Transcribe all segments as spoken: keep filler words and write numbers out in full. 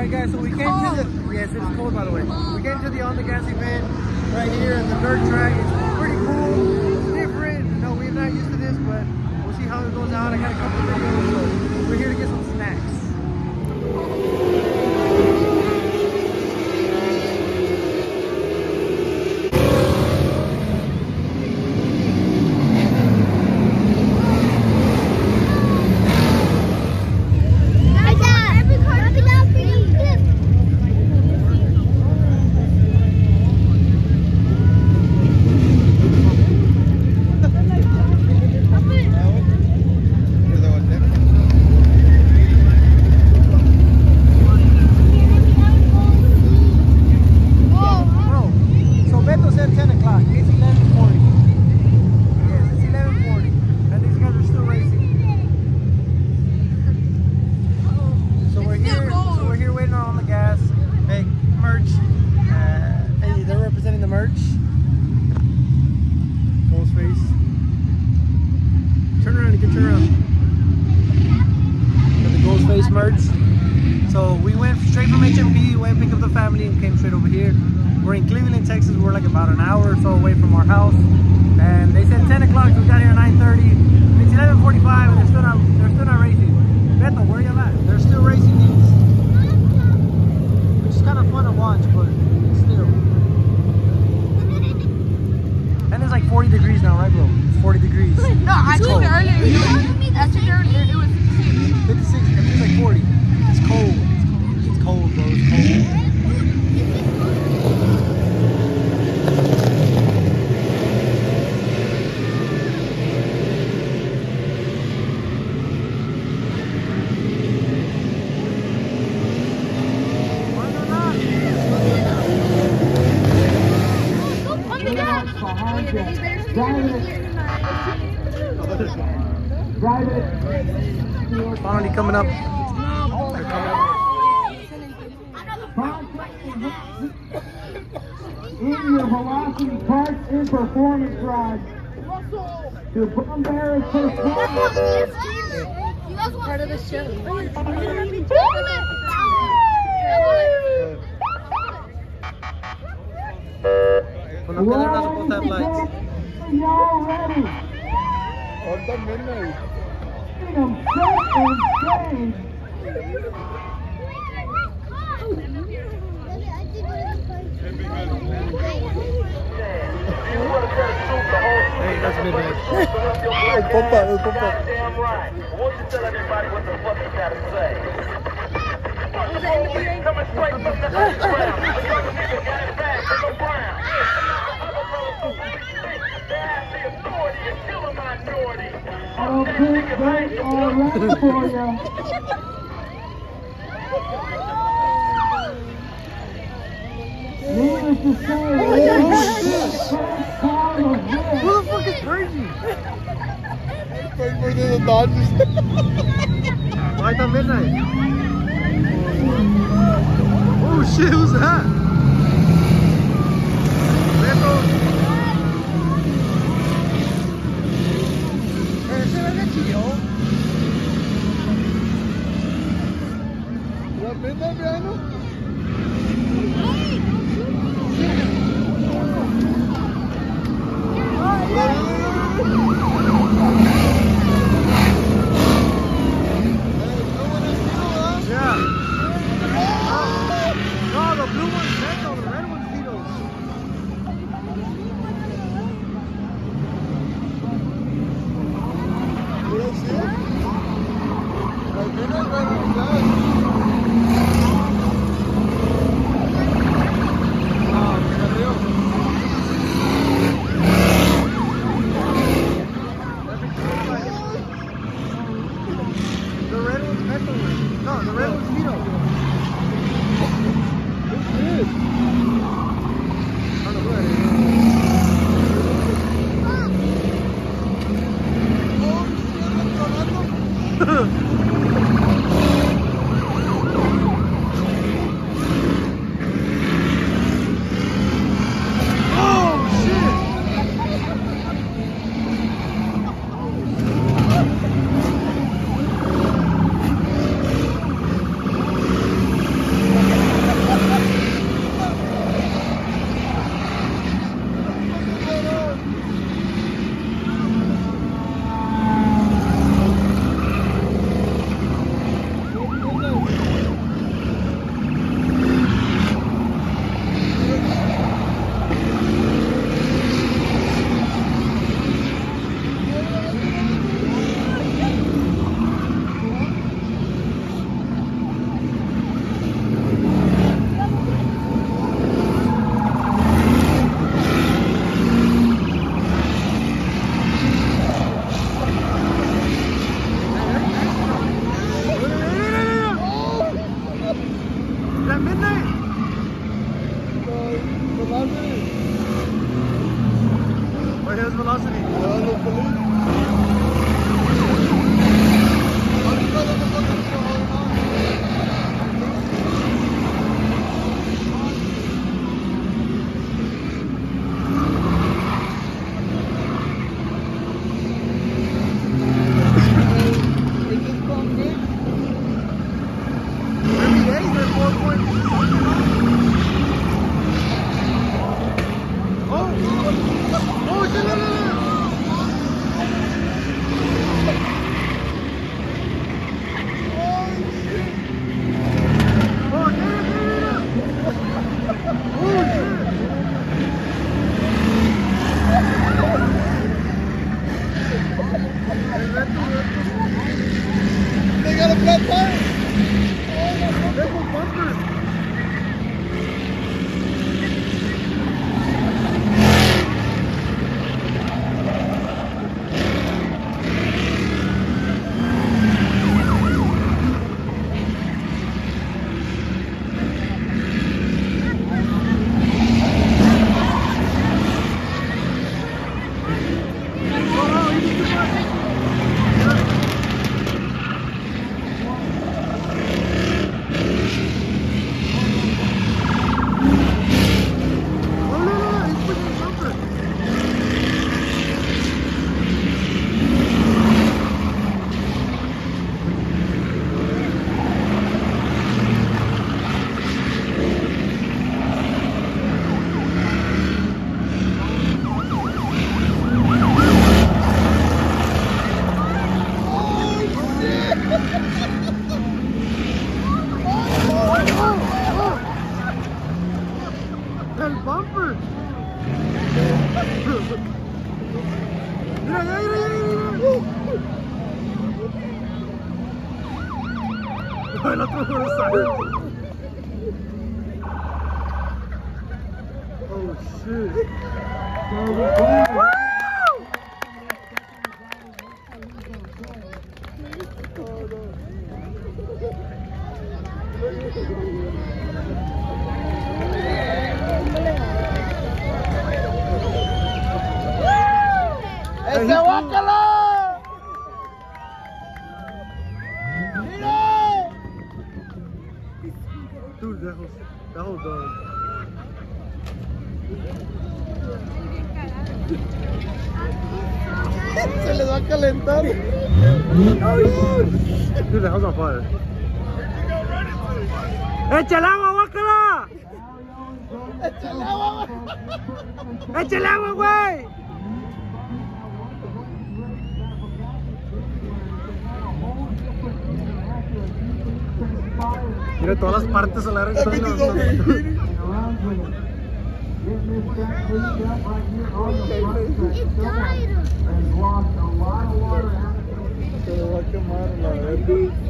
Alright guys, so we came to the, yes it's cold by the way. We came to the On The Gas event right here at the dirt track. It's pretty cool, it's different. No, we're not used to this, but we'll see how it goes out. I got a couple of videos, so we're here to get some snacks. So we went straight from H M P, went and picked up the family and came straight over here. We're in Cleveland, Texas. We're like about an hour or so away from our house. And they said ten o'clock, so we got here at nine thirty. It's eleven forty-five and they're still not, they're still not racing. Beto, where are you at? They're still racing these. Which is kind of fun to watch, but still. And it's like forty degrees now, right bro? It's forty degrees. No, I told her earlier. I told her earlier it was fifty-six. It feels like forty. It's cold. It's cold, bro. It's cold. Drive it. Finally coming up. They're coming up. In your Velocity Parts and Performance Ride to Bumbarra's Performance. part of the show. Con los que no nos gusta have lights. Y'all ready? Ahorita midnight. Freedom, set and stage. Hey, that's midnight. Hey, pump up, hey, pump up. Damn right. Won't you tell everybody what the fuck you gotta say? Coming straight from the underground. A young nigga got it back from the brown. Other brothers they have the authority to kill a minority. I'll put that all right for you. Needless to say, Oh, this is the first time of this. Who the fuck is crazy? First birthday of the Dodgers. Why at midnight? Oh shit, who's that? Beto. Eh, ese ve de chillón. ¿Ya midnight, piano? highest velocity? Uh, the police. They got a flat tire. They go bumpers. El bumper. Mira, mira, mira, mira. El otro no sale. Oh shit. ¡Ese guácalo! ¡Mira! Dude, that was, that was done. Se le va a calentar. Dude, the house on fire. ¡Echa el agua, guácala! ¡Echa el agua! ¡Echa el agua, güey! Mira todas las partes a la red. Se le va a quemar la red.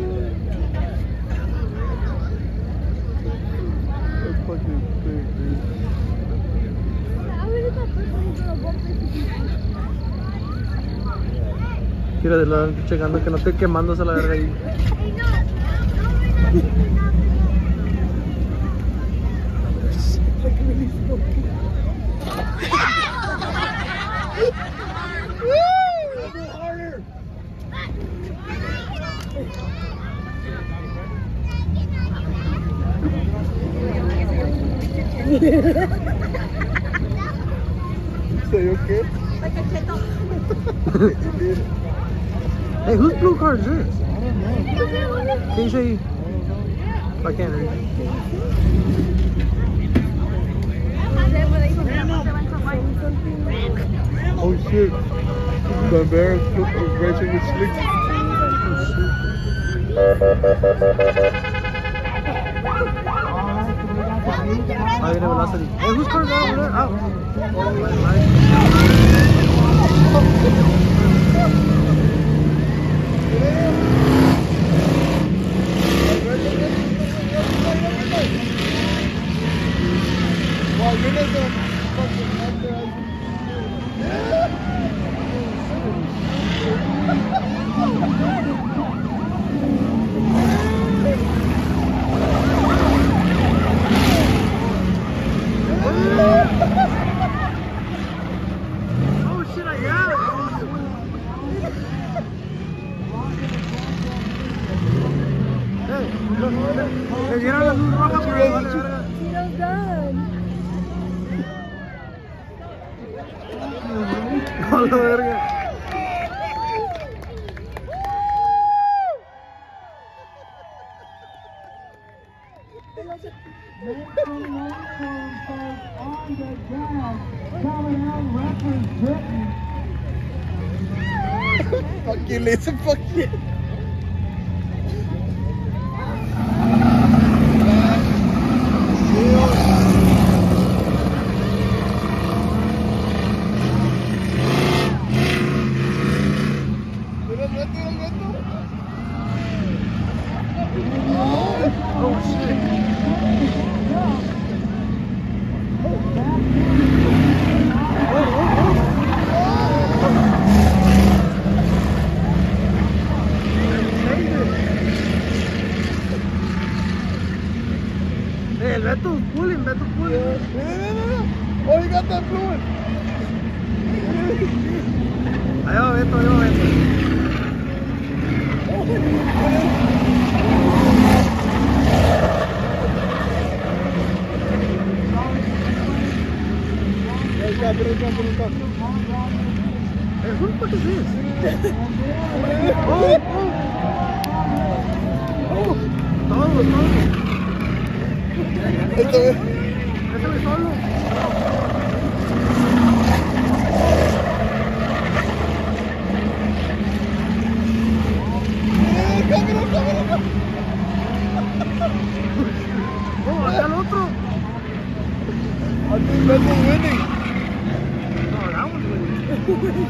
It's fucking big, dude. Mira de lado, checando que no esté quemándose la verga ahí. Say okay? Like a cheto. Hey, whose blue card is this? I don't know. Can you show you? I can't read. Oh shit. The bear is racing with slick. High velocity. Hey, whose car is that over there? Oh. Oh, right, right. Oh shit, I roja, pero vale, verga. Cheeto's done. Vale, verga. Fuck you, listen, fuck you. Oh shit. Hey, el Beto's pulling, Beto's pulling. Oh, you got that fluid. Ahí va Beto, ahí va Beto. Ahí está, pero está, pero está. Hey, who the fuck is this? Oh, oh. Oh, todos, todos. Esta vez. Déjame solo. Oh, acá el otro. I think Beto's winning. No, that one's winning.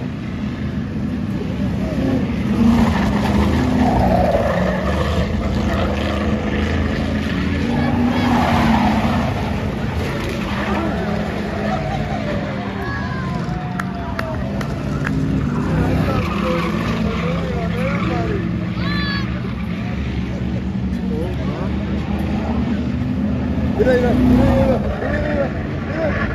Mira, mira, mira, mira, mira, mira.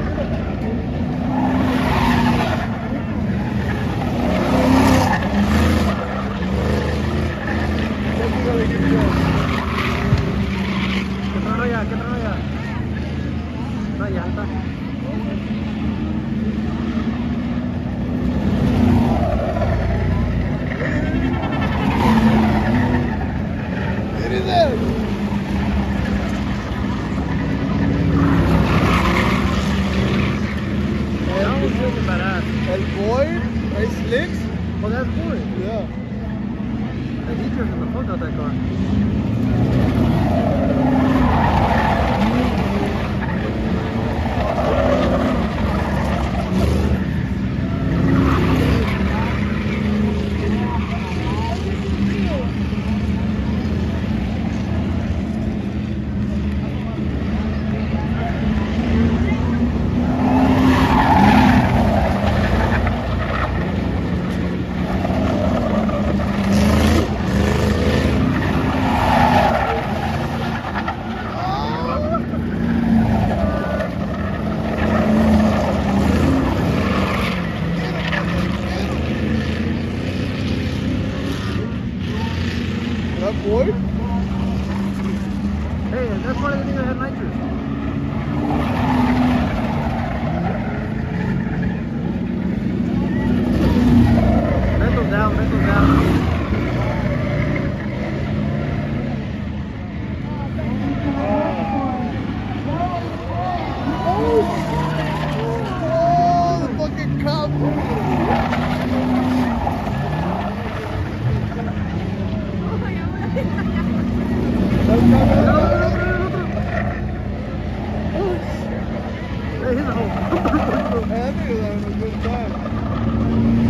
¿Qué traen allá? ¿Qué traen allá? Una llanta. It is there. That was really badass. El Void, hay slicks. Oh, that's cool. Yeah. Like, he driven the fuck out that car. That Void? Hey, that's why they didn't even have nitrous. Mental down, mental down. Oh, the fucking cop. Hey, here's a hole. I think he's having a good time.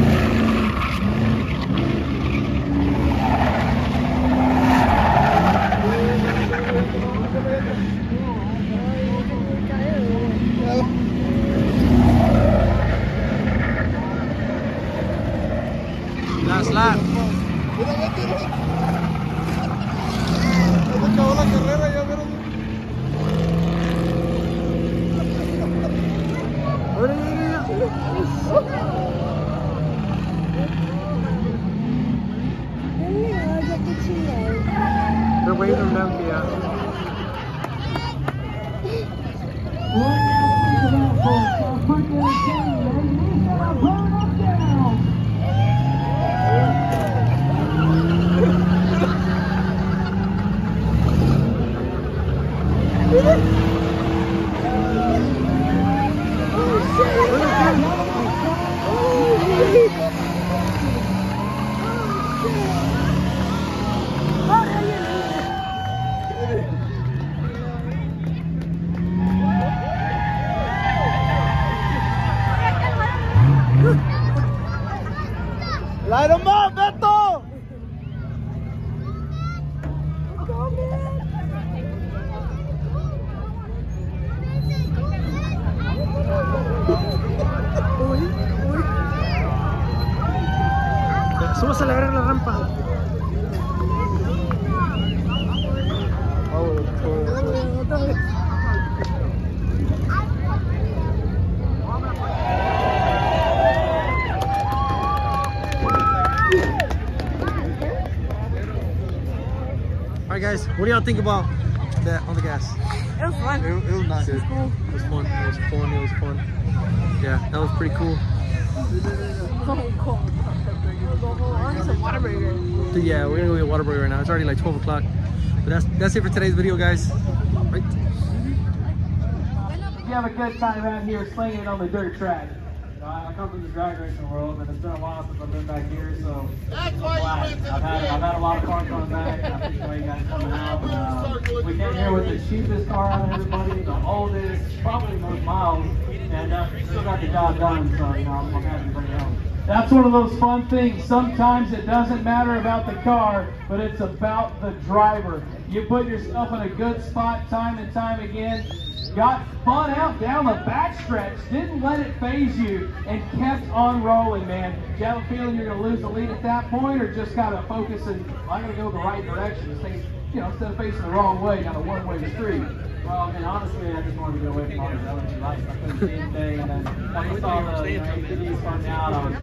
Last lap. Mira, vete, mira. Ya se acabó la carrera, ya, pero. Mira, mira, mira. Light them up, Beto! Súbase a la verga la rampa. Alright guys, what do y'all think about that on the gas? It was fun. It, it was not good. Cool. It was fun. It was fun. It was fun. Yeah, that was pretty cool. So cool. On to Whataburger. So yeah, we're gonna go get Whataburger right now. It's already like twelve o'clock. But that's that's it for today's video, guys. Right. If you have a good time out here slinging it on the dirt track. Uh, I come from the drag racing world, and it's been a while since I've been back here, so I'm glad. I've had, I've had a lot of fun coming back, and I appreciate you guys coming out. Uh, we came here with the cheapest car out of everybody, the oldest, probably the most miles, and uh, we still got the job done, so you know, I'm, I'm happy to bring it home. That's one of those fun things. Sometimes it doesn't matter about the car, but it's about the driver. You put yourself in a good spot time and time again, got spun out down the backstretch, didn't let it phase you, and kept on rolling, man. Do you have a feeling you're going to lose the lead at that point, or just kind of focus and, I'm going to go the right direction, instead, you know, instead of facing the wrong way down a one-way street? Well, and honestly, I just wanted to get away from all the L N G lights. I couldn't see anything, and then when we saw the, you know, A T V starting out, I was